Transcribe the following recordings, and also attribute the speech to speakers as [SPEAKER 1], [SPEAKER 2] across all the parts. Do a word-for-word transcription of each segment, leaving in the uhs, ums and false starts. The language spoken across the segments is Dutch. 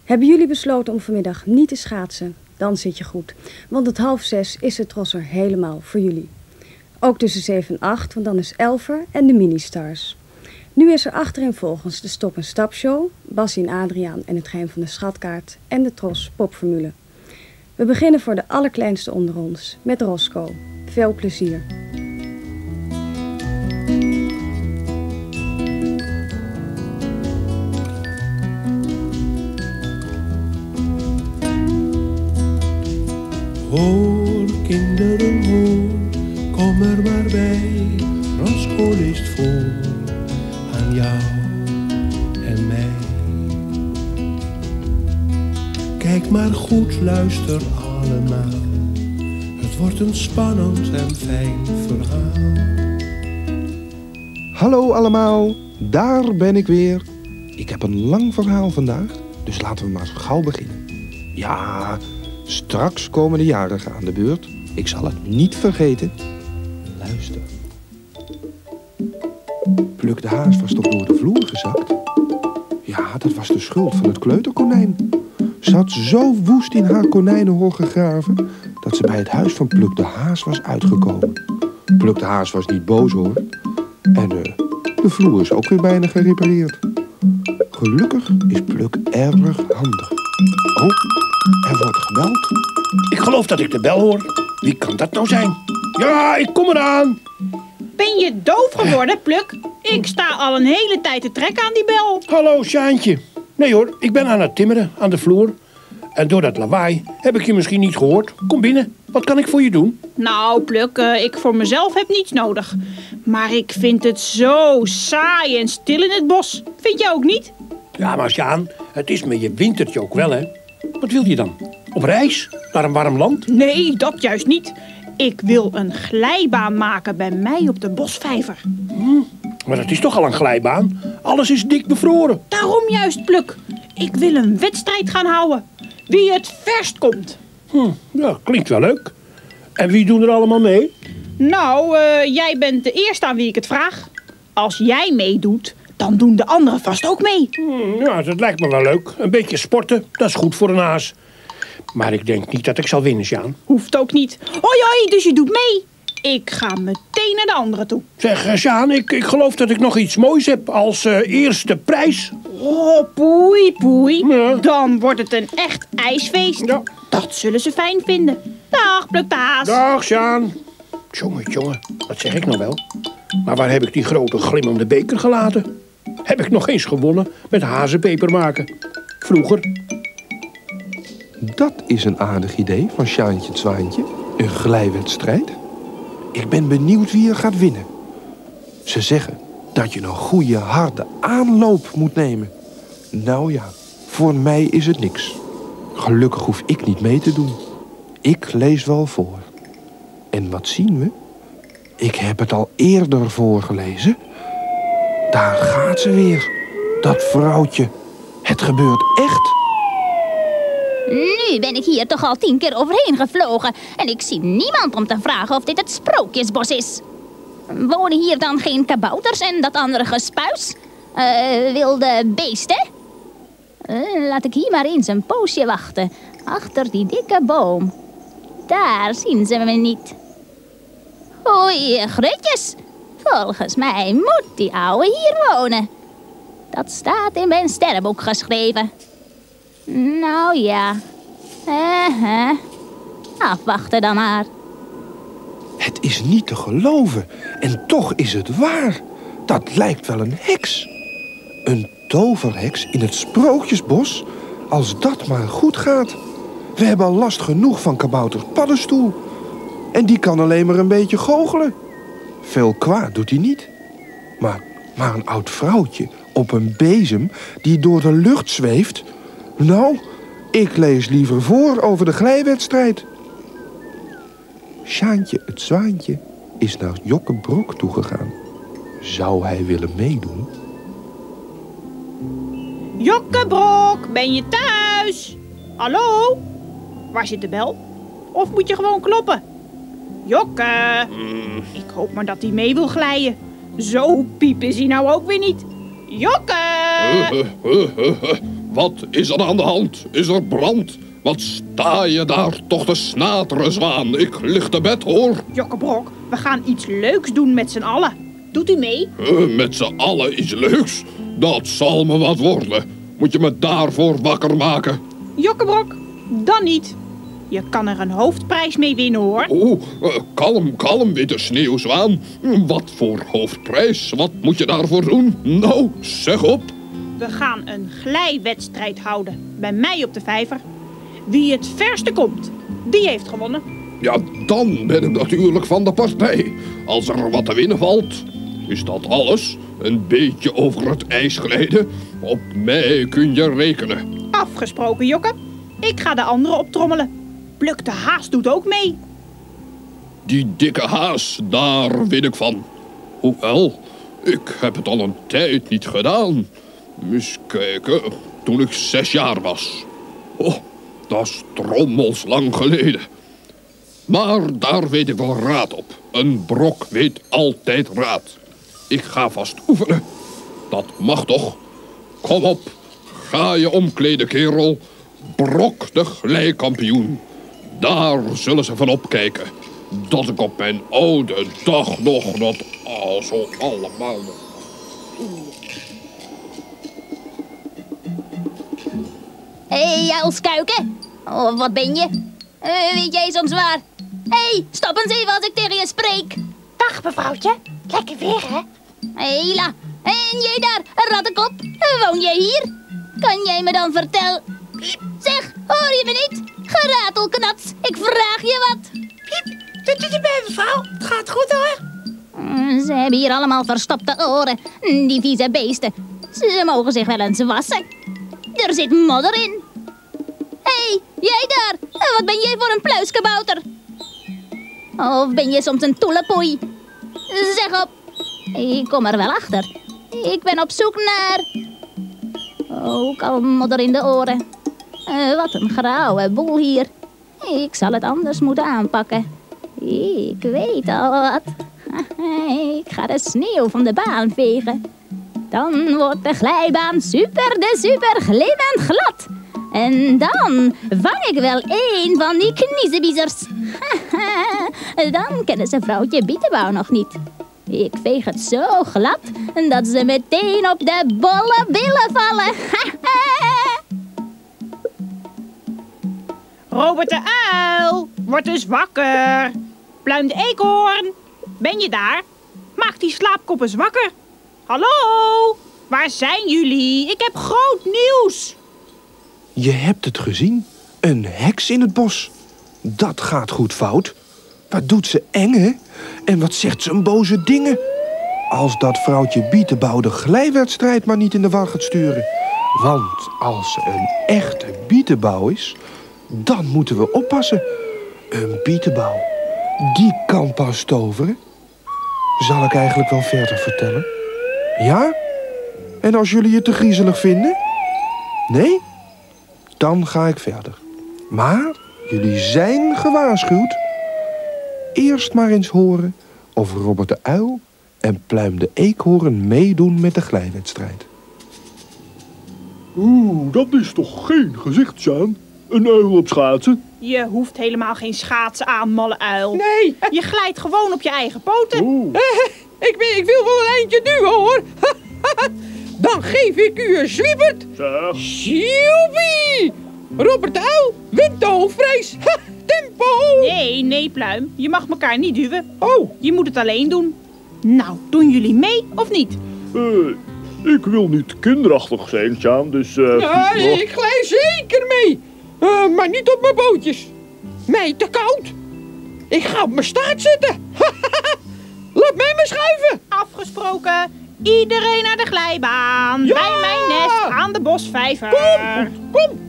[SPEAKER 1] Hebben jullie besloten om vanmiddag niet te schaatsen? Dan zit je goed, want het half zes is de tros er helemaal voor jullie. Ook tussen zeven en acht, want dan is Elver en de Ministars. Nu is er achtereenvolgens de Stop- en Stap-show, Bassie en Adriaan en het geheim van de schatkaart en de Tros popformule. We beginnen voor de allerkleinste onder ons, met Roscoe. Veel plezier.
[SPEAKER 2] Hoor, kinderen, hoor, kom er maar bij. Roscoe leest voor aan jou en mij. Kijk maar goed, luister allemaal. Het wordt een spannend en fijn verhaal.
[SPEAKER 3] Hallo allemaal, daar ben ik weer. Ik heb een lang verhaal vandaag, dus laten we maar gauw beginnen. Ja, straks komen de jarigen aan de beurt. Ik zal het niet vergeten. Luister. Pluk de haas was toch door de vloer gezakt? Ja, dat was de schuld van het kleuterkonijn. Ze had zo woest in haar konijnenhol gegraven dat ze bij het huis van Pluk de haas was uitgekomen. Pluk de haas was niet boos hoor. En uh, de vloer is ook weer bijna gerepareerd. Gelukkig is Pluk erg handig. Oh, er wordt gebeld.
[SPEAKER 4] Ik geloof dat ik de bel hoor. Wie kan dat nou zijn? Ja, ik kom eraan.
[SPEAKER 5] Ben je doof geworden, Pluk? Ik sta al een hele tijd te trekken aan die bel.
[SPEAKER 4] Hallo, Sjaantje. Nee hoor, ik ben aan het timmeren aan de vloer. En door dat lawaai heb ik je misschien niet gehoord. Kom binnen, wat kan ik voor je doen?
[SPEAKER 5] Nou, Pluk, uh, ik voor mezelf heb niets nodig. Maar ik vind het zo saai en stil in het bos. Vind jij ook niet?
[SPEAKER 4] Ja, maar Sjaan, het is me je wintertje ook wel, hè? Wat wil je dan? Op reis? Naar een warm land?
[SPEAKER 5] Nee, dat juist niet. Ik wil een glijbaan maken bij mij op de bosvijver.
[SPEAKER 4] Hm, maar dat is toch al een glijbaan? Alles is dik bevroren.
[SPEAKER 5] Daarom juist, Pluk. Ik wil een wedstrijd gaan houden. Wie het verst komt.
[SPEAKER 4] Hm, ja, klinkt wel leuk. En wie doen er allemaal mee?
[SPEAKER 5] Nou, uh, jij bent de eerste aan wie ik het vraag. Als jij meedoet, dan doen de anderen vast ook mee.
[SPEAKER 4] Hm, ja, dat lijkt me wel leuk. Een beetje sporten, dat is goed voor een haas. Maar ik denk niet dat ik zal winnen, Sjaan.
[SPEAKER 5] Hoeft ook niet. Hoi, hoi, dus je doet mee. Ik ga meteen naar de anderen toe.
[SPEAKER 4] Zeg, uh, Sjaan, ik, ik geloof dat ik nog iets moois heb als uh, eerste prijs.
[SPEAKER 5] Oh, poei, poei.
[SPEAKER 4] Ja.
[SPEAKER 5] Dan wordt het een echt ijsfeest.
[SPEAKER 4] Ja.
[SPEAKER 5] Dat zullen ze fijn vinden. Dag, Pluk de haas.
[SPEAKER 4] Dag, Sjaan. Jongen, jongen, wat zeg ik nou wel? Maar waar heb ik die grote glimmende beker gelaten? Heb ik nog eens gewonnen met hazenpeper maken. Vroeger.
[SPEAKER 3] Dat is een aardig idee van Sjaantje het Zwaantje. Een glijwedstrijd. Ik ben benieuwd wie er gaat winnen. Ze zeggen dat je een goede harde aanloop moet nemen. Nou ja, voor mij is het niks. Gelukkig hoef ik niet mee te doen. Ik lees wel voor. En wat zien we? Ik heb het al eerder voorgelezen. Daar gaat ze weer. Dat vrouwtje. Het gebeurt echt.
[SPEAKER 6] Nu ben ik hier toch al tien keer overheen gevlogen. En ik zie niemand om te vragen of dit het Sprookjesbos is. Wonen hier dan geen kabouters en dat andere gespuis? Uh, wilde beesten? Uh, laat ik hier maar eens een poosje wachten. Achter die dikke boom. Daar zien ze me niet. Oei, groetjes. Volgens mij moet die ouwe hier wonen. Dat staat in mijn sterrenboek geschreven. Nou ja. Uh-huh. Afwachten dan maar.
[SPEAKER 3] Het is niet te geloven. En toch is het waar. Dat lijkt wel een heks. Een toverheks in het Sprookjesbos. Als dat maar goed gaat. We hebben al last genoeg van kabouter Paddenstoel. En die kan alleen maar een beetje goochelen. Veel kwaad doet hij niet. Maar, maar een oud vrouwtje op een bezem die door de lucht zweeft. Nou, ik lees liever voor over de glijwedstrijd. Sjaantje het Zwaantje is naar Jokke Brok toegegaan. Zou hij willen meedoen?
[SPEAKER 5] Jokke Brok, ben je thuis? Hallo? Waar zit de bel? Of moet je gewoon kloppen? Jokke! Mm. Ik hoop maar dat hij mee wil glijden. Zo piep is hij nou ook weer niet. Jokke!
[SPEAKER 7] Wat is er aan de hand? Is er brand? Wat sta je daar toch te snateren, zwaan? Ik lig te bed, hoor.
[SPEAKER 5] Jokkebrok, we gaan iets leuks doen met z'n allen. Doet u mee?
[SPEAKER 7] Uh, met z'n allen iets leuks? Dat zal me wat worden. Moet je me daarvoor wakker maken?
[SPEAKER 5] Jokkebrok, dan niet. Je kan er een hoofdprijs mee winnen, hoor.
[SPEAKER 7] Oh, uh, kalm, kalm, witte sneeuwzwaan. Wat voor hoofdprijs? Wat moet je daarvoor doen? Nou, zeg op.
[SPEAKER 5] We gaan een glijwedstrijd houden. Bij mij op de vijver. Wie het verste komt, die heeft gewonnen.
[SPEAKER 7] Ja, dan ben ik natuurlijk van de partij. Als er wat te winnen valt, is dat alles. Een beetje over het ijs glijden. Op mij kun je rekenen.
[SPEAKER 5] Afgesproken, Jokke. Ik ga de anderen optrommelen. Pluk de Haas doet ook mee.
[SPEAKER 7] Die dikke haas, daar win ik van. Hoewel, ik heb het al een tijd niet gedaan. Eens kijken, toen ik zes jaar was. Oh, dat is drommels lang geleden. Maar daar weet ik wel raad op. Een brok weet altijd raad. Ik ga vast oefenen. Dat mag toch? Kom op, ga je omkleden, kerel. Brok de glijkampioen. Daar zullen ze van opkijken. Dat ik op mijn oude dag nog dat al zo allemaal...
[SPEAKER 6] Hé, hey, uilskuiken. Oh, wat ben je? Uh, weet jij soms waar? Hé, hey, stop eens even als ik tegen je spreek.
[SPEAKER 8] Dag, mevrouwtje. Lekker weer, hè?
[SPEAKER 6] Hela, en jij daar, een rattenkop? Woon jij hier? Kan jij me dan vertellen? Zeg, hoor je me niet? Geratelknats, ik vraag je wat.
[SPEAKER 8] Piep, doet u erbij, mevrouw? Het gaat goed, hoor.
[SPEAKER 6] Mm, ze hebben hier allemaal verstopte oren, die vieze beesten. Ze mogen zich wel eens wassen. Er zit modder in. Hé, hey, jij daar, wat ben jij voor een pluiskabouter? Of ben je soms een toelepoei? Zeg op. Ik kom er wel achter. Ik ben op zoek naar... Ook al modder in de oren. Uh, wat een grauwe boel hier. Ik zal het anders moeten aanpakken. Ik weet al wat. Ik ga de sneeuw van de baan vegen. Dan wordt de glijbaan super de super glimmend glad. En dan vang ik wel één van die kniezenbiezers. Dan kennen ze vrouwtje Bietenbouw nog niet. Ik veeg het zo glad dat ze meteen op de bolle billen vallen.
[SPEAKER 5] Robert de Uil, word eens wakker. Pluim de Eekhoorn, ben je daar? Maak die slaapkop eens wakker. Hallo, waar zijn jullie? Ik heb groot nieuws.
[SPEAKER 3] Je hebt het gezien. Een heks in het bos. Dat gaat goed fout. Wat doet ze eng, hè? En wat zegt ze een boze dingen. Als dat vrouwtje Bietenbouw de glijwedstrijd maar niet in de war gaat sturen. Want als ze een echte Bietenbouw is, dan moeten we oppassen. Een Bietenbouw, die kan pas toveren. Zal ik eigenlijk wel verder vertellen? Ja? En als jullie het te griezelig vinden? Nee? Dan ga ik verder. Maar jullie zijn gewaarschuwd. Eerst maar eens horen of Robert de Uil en Pluim de Eekhoorn meedoen met de glijwedstrijd.
[SPEAKER 9] Oeh, dat is toch geen gezichtszaan? Een uil op schaatsen?
[SPEAKER 5] Je hoeft helemaal geen schaatsen aan, malle uil.
[SPEAKER 10] Nee.
[SPEAKER 5] Je glijdt gewoon op je eigen poten.
[SPEAKER 9] Oeh.
[SPEAKER 10] ik, ben, ik wil wel een eindje duwen, hoor. Dan geef ik u een zwiebert.
[SPEAKER 9] Zeg.
[SPEAKER 10] Sjoepie! Robert de Uil wint de hoofdprijs. Ha, tempo!
[SPEAKER 5] Nee, nee, Pluim. Je mag elkaar niet duwen.
[SPEAKER 10] Oh.
[SPEAKER 5] Je moet het alleen doen. Nou, doen jullie mee of niet?
[SPEAKER 9] Uh, ik wil niet kinderachtig zijn, Sjaan, dus... Uh,
[SPEAKER 10] ja,
[SPEAKER 9] oh.
[SPEAKER 10] ik glij zeker mee. Uh, maar niet op mijn bootjes. Mij te koud. Ik ga op mijn staart zitten. Laat mij maar schuiven.
[SPEAKER 5] Afgesproken. Iedereen naar de glijbaan.
[SPEAKER 10] Ja!
[SPEAKER 5] Bij mijn nest aan de bosvijver.
[SPEAKER 10] Kom, kom.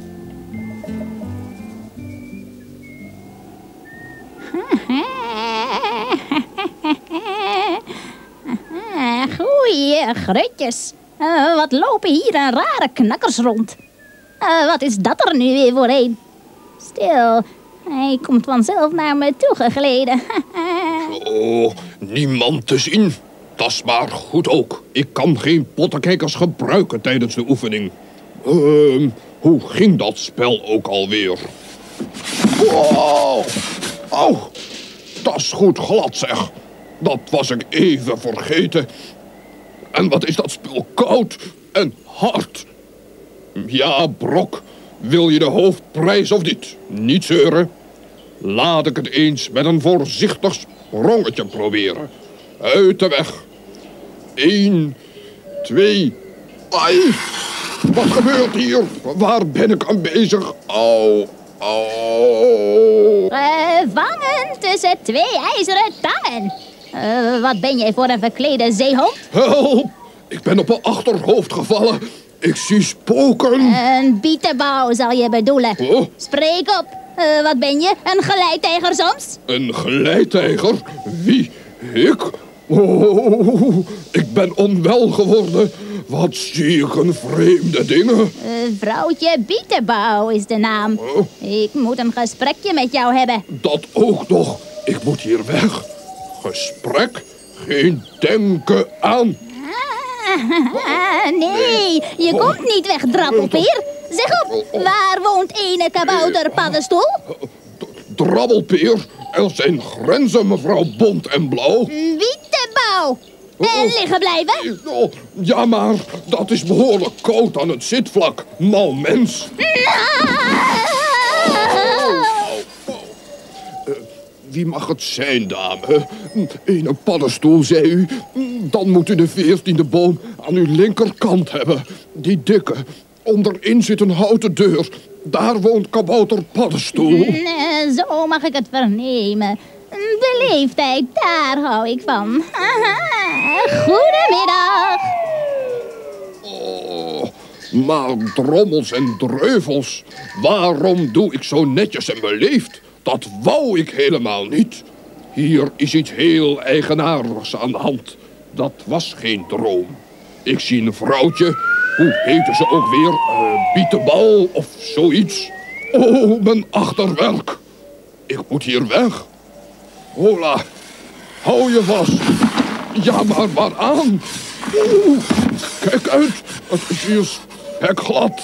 [SPEAKER 6] Goeie grutjes. Uh, wat lopen hier een rare knakkers rond. Uh, wat is dat er nu weer voor een? Stil, hij komt vanzelf naar me toe gegleden.
[SPEAKER 7] Oh, niemand te zien. Dat is maar goed ook. Ik kan geen pottenkijkers gebruiken tijdens de oefening. Uh, hoe ging dat spel ook alweer? Wow! Oh, dat is goed glad, zeg. Dat was ik even vergeten. En wat is dat spel koud en hard. Ja, Brok, wil je de hoofdprijs of niet? Niet zeuren. Laat ik het eens met een voorzichtig sprongetje proberen. Uit de weg. Eén, twee, ai. Wat gebeurt hier? Waar ben ik aan bezig? Au, au.
[SPEAKER 6] Gevangen tussen twee ijzeren tangen. Uh, wat ben jij voor een verklede zeehond?
[SPEAKER 7] Help, ik ben op mijn achterhoofd gevallen. Ik zie spoken.
[SPEAKER 6] Een bietenbouw zal je bedoelen.
[SPEAKER 7] Oh.
[SPEAKER 6] Spreek op. Uh, wat ben je? Een geleidtijger soms?
[SPEAKER 7] Een geleidtijger? Wie? Ik? Oh, ik ben onwel geworden. Wat zie ik een vreemde dingen.
[SPEAKER 6] Uh, vrouwtje Bietenbouw is de naam.
[SPEAKER 7] Oh.
[SPEAKER 6] Ik moet een gesprekje met jou hebben.
[SPEAKER 7] Dat ook nog. Ik moet hier weg. Gesprek? Geen denken aan.
[SPEAKER 6] Ah, nee, je komt niet weg, drappelpeer. Zeg op, waar woont ene kabouter paddenstoel?
[SPEAKER 7] Drabbelpeer, er zijn grenzen, mevrouw Bont en Blauw.
[SPEAKER 6] Bietenbouw. En liggen blijven?
[SPEAKER 7] Oh, ja, maar dat is behoorlijk koud aan het zitvlak, mal mens. Wie mag het zijn, dame? Ene paddenstoel, zei u. Dan moet u de veertiende boom aan uw linkerkant hebben. Die dikke. Onderin zit een houten deur. Daar woont kabouter Paddenstoel.
[SPEAKER 6] Nee, zo mag ik het vernemen. Beleefdheid, daar hou ik van. Goedemiddag.
[SPEAKER 7] Oh, maar drommels en dreuvels. Waarom doe ik zo netjes en beleefd? Dat wou ik helemaal niet. Hier is iets heel eigenaardigs aan de hand. Dat was geen droom. Ik zie een vrouwtje. Hoe heette ze ook weer? Uh, Bietenbal of zoiets. Oh, mijn achterwerk. Ik moet hier weg. Hola, hou je vast. Ja, maar waaraan? Oeh, kijk uit. Het is hier spekglad.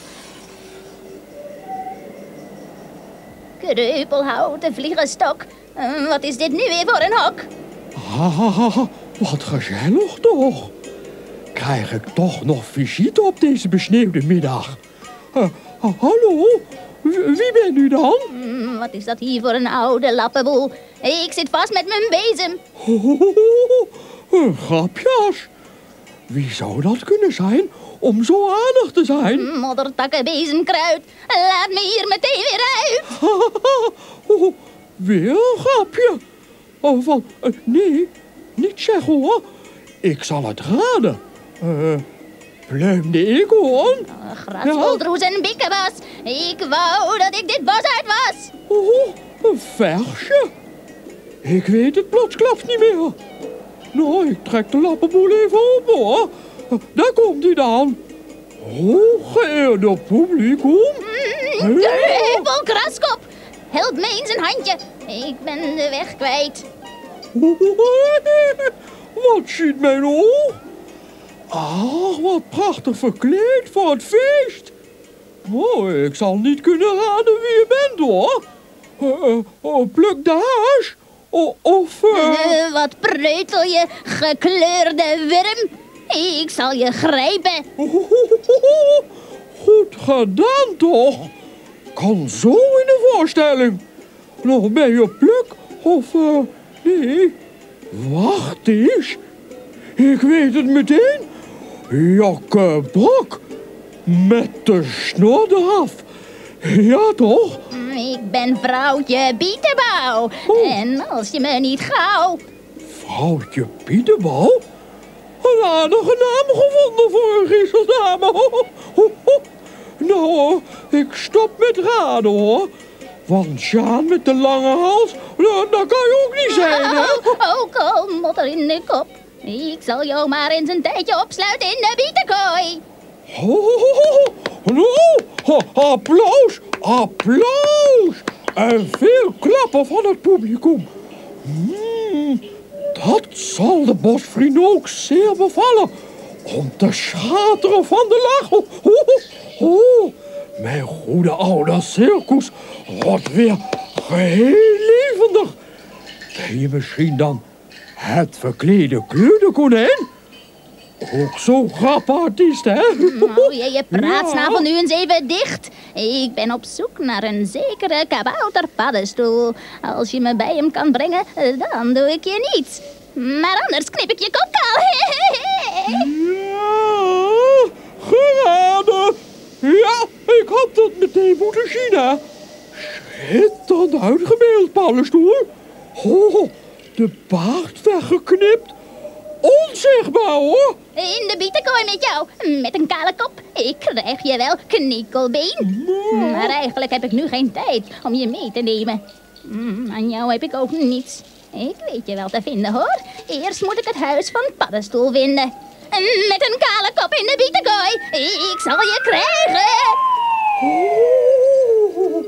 [SPEAKER 6] Kreupelhouten vliegenstok. Uh, wat is dit nu weer voor een hok?
[SPEAKER 10] Ah, wat gezellig toch. Krijg ik toch nog visite op deze besneeuwde middag? Uh, uh, hallo, w wie bent u dan?
[SPEAKER 6] Mm, wat is dat hier voor een oude lappenboel? Ik zit vast met mijn bezem.
[SPEAKER 10] Oh, uh, grapjas. Wie zou dat kunnen zijn om zo aardig te zijn?
[SPEAKER 6] Moddertakken, bezemkruid. Laat me hier meteen weer uit.
[SPEAKER 10] Oh, weer een grapje. Oh, van, uh, nee, niet zeggen hoor. Ik zal het raden. Uh, Pluim de eekhoorn?
[SPEAKER 6] Oh, grasvoldroes en bikkebas. Ik wou dat ik dit bos uit was.
[SPEAKER 10] Oh, een versje. Ik weet het plotsklaps niet meer. Nou, ik trek de lappenboel even op hoor. Daar komt hij dan. Oh, geëerde publiek.
[SPEAKER 6] Mm, Kreupel, kraskop. Help me eens een handje. Ik ben de weg kwijt.
[SPEAKER 10] Wat ziet mijn oog? Ach, wat prachtig verkleed voor het feest. Oh, ik zal niet kunnen raden wie je bent, hoor. Uh, uh, uh, pluk de haas. Uh, of... Uh...
[SPEAKER 6] Uh, wat preutel je, gekleurde wurm. Ik zal je grijpen.
[SPEAKER 10] Goed gedaan, toch? Kan zo in de voorstelling. Nog ben je pluk of... Uh, nee, wacht eens. Ik weet het meteen. Jokke Brok. Met de snor eraf. Ja, toch?
[SPEAKER 6] Ik ben vrouwtje Bietenbouw. Oh. En als je me niet gauw...
[SPEAKER 10] Vrouwtje Bietenbouw? Een aardige naam gevonden voor een griezeldame. Oh, oh, oh. Nou hoor, ik stop met raden hoor. Want Sjaan met de lange hals, dat kan je ook niet zijn, hè?
[SPEAKER 6] Oh, ook al modder in de kop. Ik zal jou maar eens een tijdje opsluiten in de bietenkooi.
[SPEAKER 10] Oh, nou, applaus, applaus. En veel klappen van het publiek. Hmm, dat zal de bosvrienden ook zeer bevallen. om te schateren van de lach. Oh, oh, oh. Mijn goede oude circus wordt weer geheel levendig. Ben je misschien dan het verklede kleurenkonijn? Ook zo'n grappenartiest, hè?
[SPEAKER 6] Nou, je, je praatsnavel
[SPEAKER 10] Ja.
[SPEAKER 6] nu eens even dicht. Ik ben op zoek naar een zekere kabouterpaddenstoel. Als je me bij hem kan brengen, dan doe ik je niets. Maar anders knip ik je kop kaal.
[SPEAKER 10] Ja, geraden. Ja, ik had dat meteen moeten zien, hè. Schitterend uitgebeeld, paddenstoel. Oh, de baard weggeknipt. Onzichtbaar, hoor.
[SPEAKER 6] In de bietenkooi met jou, met een kale kop. Ik krijg je wel, knikkelbeen. Maar eigenlijk heb ik nu geen tijd om je mee te nemen. Mm, aan jou heb ik ook niets. Ik weet je wel te vinden, hoor. Eerst moet ik het huis van Paddenstoel vinden. Met een kale kop in de bietenkooi. Ik zal je krijgen.
[SPEAKER 10] Oh,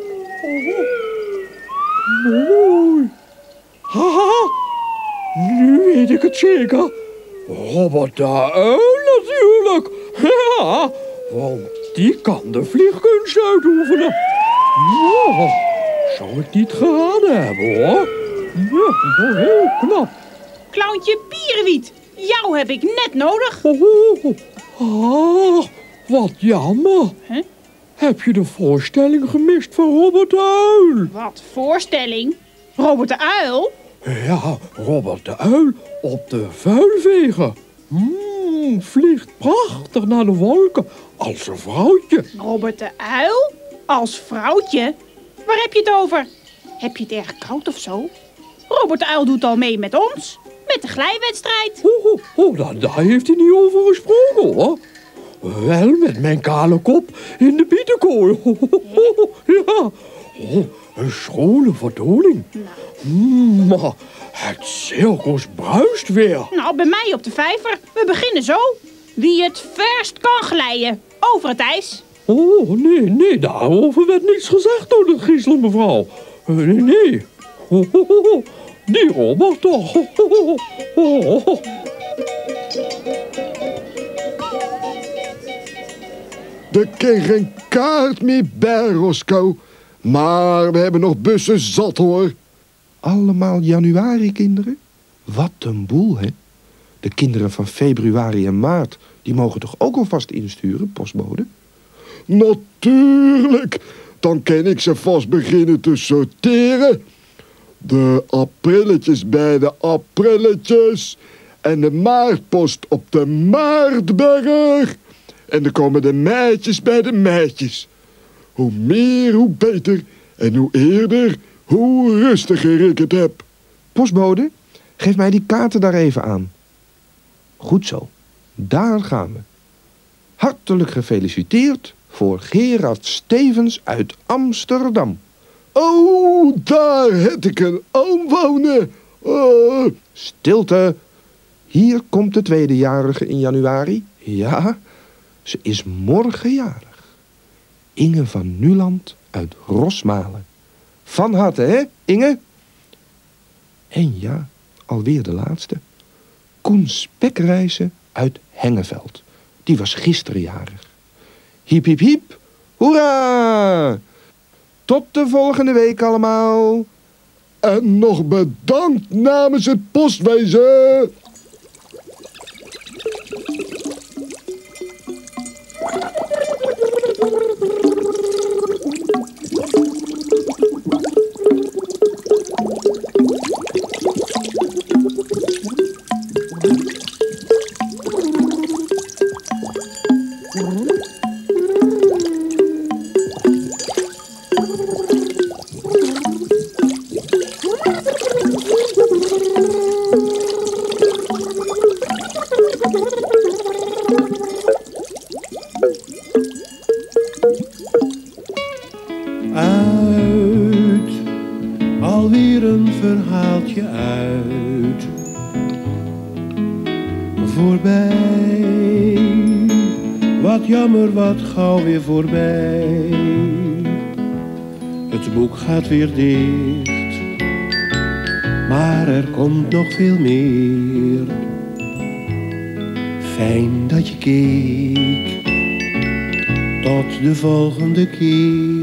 [SPEAKER 10] mooi. Haha, nu weet ik het zeker. Robert de Uil natuurlijk. Ja, want die kan de vliegkunst uitoefenen. Ja, zou ik niet geraden hebben, hoor. Ja, heel knap.
[SPEAKER 5] Clowntje Pierenwiet, jou heb ik net nodig.
[SPEAKER 10] Oh, ah, wat jammer.
[SPEAKER 5] Huh?
[SPEAKER 10] Heb je de voorstelling gemist van Robert de Uil?
[SPEAKER 5] Wat voorstelling? Robert de Uil?
[SPEAKER 10] Ja, Robert de Uil op de vuilveger. Mm, vliegt prachtig naar de wolken als een vrouwtje.
[SPEAKER 5] Robert de Uil? Als vrouwtje? Waar heb je het over? Heb je het erg koud of zo? Robert de Uil doet al mee met ons. Met de glijwedstrijd.
[SPEAKER 10] Oh, oh, oh daar, daar heeft hij niet over gesproken, hoor. Wel met mijn kale kop in de bietenkooi. Oh, oh, oh, ja, oh, een schone vertoning. Mm, maar het circus bruist weer.
[SPEAKER 5] Nou, bij mij op de vijver. We beginnen zo. Wie het verst kan glijden over het ijs.
[SPEAKER 10] Oh, nee, nee, daarover werd niets gezegd door de Griezelig mevrouw. Uh, nee, nee. Oh, oh, oh, die Robert toch. Oh, oh, oh, oh.
[SPEAKER 11] Er kan geen kaart meer bij, Roscoe. Maar we hebben nog bussen zat, hoor.
[SPEAKER 3] Allemaal januari, kinderen? Wat een boel, hè? De kinderen van februari en maart, die mogen toch ook alvast insturen, postbode?
[SPEAKER 11] Natuurlijk. Dan kan ik ze vast beginnen te sorteren. De aprilletjes bij de aprilletjes. En de maartpost op de maartberg. En dan komen de meidjes bij de meidjes. Hoe meer, hoe beter. En hoe eerder, hoe rustiger ik het heb.
[SPEAKER 3] Postbode, geef mij die kaarten daar even aan. Goed zo, daar gaan we. Hartelijk gefeliciteerd voor Gerard Stevens uit Amsterdam.
[SPEAKER 11] Oh, daar heb ik een oom wonen. Oh.
[SPEAKER 3] Stilte. Hier komt de tweedejarige in januari. Ja, ze is morgen jarig. Inge van Nuland uit Rosmalen. Van harte, hè, Inge? En ja, alweer de laatste. Koen Spekrijzen uit Hengeveld. Die was gisteren jarig. Hiep, hiep, hiep. Hoera! Tot de volgende week allemaal.
[SPEAKER 11] En nog bedankt namens het postwezen.
[SPEAKER 2] Uit, alweer een verhaaltje uit. Voorbij, wat jammer, wat gauw weer voorbij. Het boek gaat weer dicht, maar er komt nog veel meer. Fijn dat je keek. Tot de volgende keer.